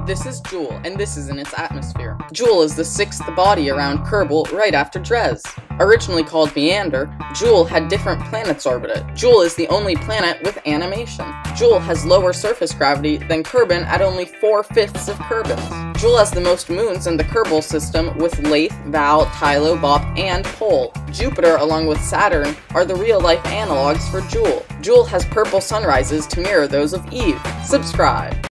This is Jool, and this is in its atmosphere. Jool is the sixth body around Kerbal, right after Dres. Originally called Meander, Jool had different planets orbit it. Jool is the only planet with animation. Jool has lower surface gravity than Kerbin at only 4/5 of Kerbin's. Jool has the most moons in the Kerbal system with Lathe, Val, Tylo, Bop, and Pole. Jupiter, along with Saturn, are the real-life analogs for Jool. Jool has purple sunrises to mirror those of Eve. Subscribe.